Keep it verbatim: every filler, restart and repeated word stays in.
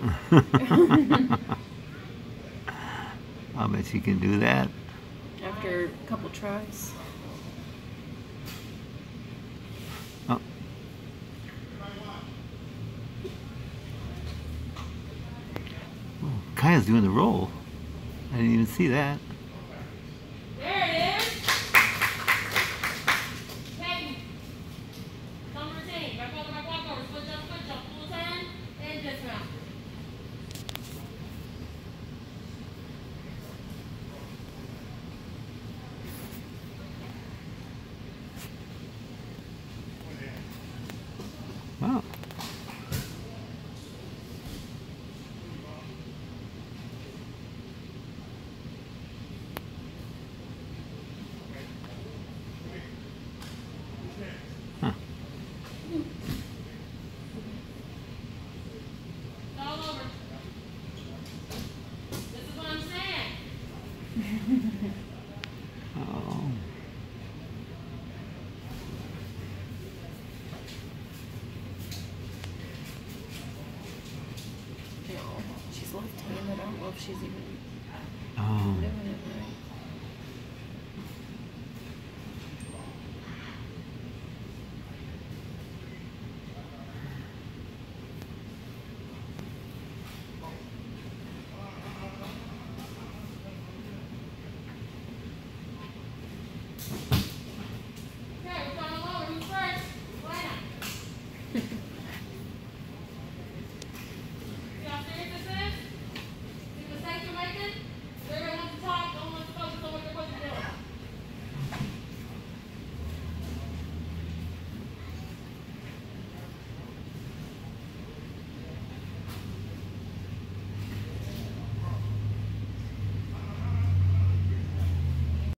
I'll bet you can do that. After a couple tries. Oh. Oh, Kaya's doing the roll. I didn't even see that. There it is. Hey. Some routine. Back over, back over. Switch up, switch up. Full turn and dismount. Wow. Huh. It's all over. This is what I'm saying. Oh. No, she's left-handed. I don't know if she's even Oh. doing it right.